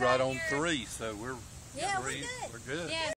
right on 3, so we're Yeah, we're good. Yeah.